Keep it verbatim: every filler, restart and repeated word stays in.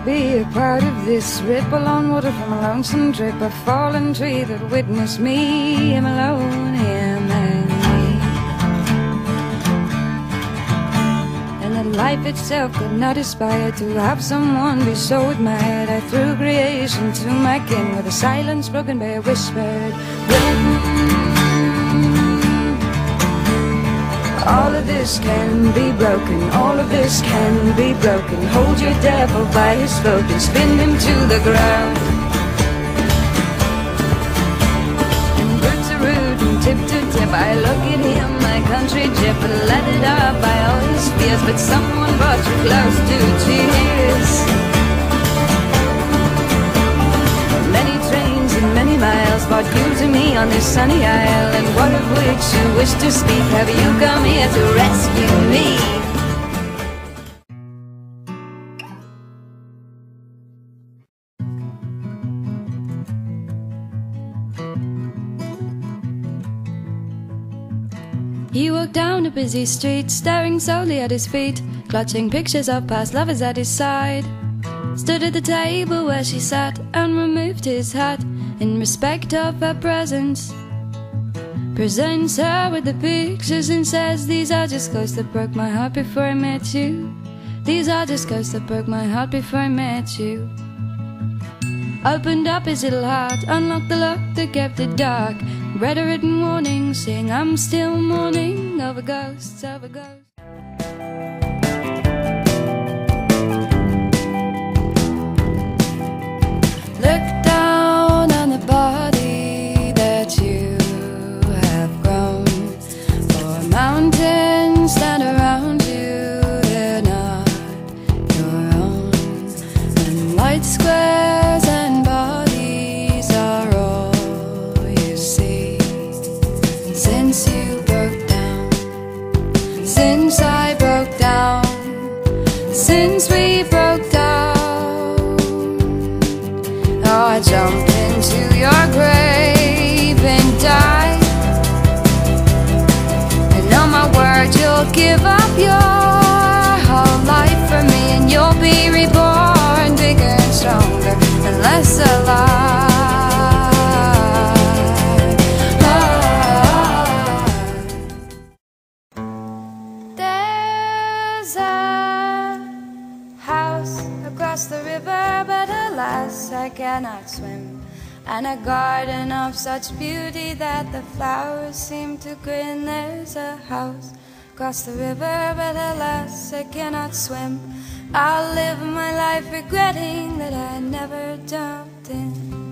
be a part of this ripple on water from a lonesome drip, a fallen tree that witnessed me, him alone, him and me. And that life itself could not aspire to have someone be so admired. I threw creation to my kin with a silence broken by a whispered wind. All of this can be broken, all of this can be broken. Hold your devil by his throat and spin him to the ground. And root to root and tip to tip, I look at him, my country gyp, let it up by all his fears. But someone brought you close to tears. Many trains and many miles brought you to me on this sunny isle. And what of which you wish to speak? Have you come here to rescue me? He walked down a busy street, staring solely at his feet, clutching pictures of past lovers at his side. Stood at the table where she sat and removed his hat in respect of her presence. Presents her with the pictures and says, these are just ghosts that broke my heart before I met you. These are just ghosts that broke my heart before I met you. Opened up his little heart, unlocked the lock that kept it dark, read a written warning saying I'm still mourning over ghosts, over ghosts. Look down on the body that you have grown. For mountains stand around you, they're not your own. And light squares and bodies are all you see. Since you broke down, since I broke down, since we broke down, I jump into your grave and die. And on my word, you'll give up your whole life for me, and you'll be reborn bigger and stronger and less alive. There's a house across the river, but alas, I cannot swim, and a garden of such beauty that the flowers seem to grin. There's a house across the river, but alas, I cannot swim. I'll live my life regretting that I never jumped in.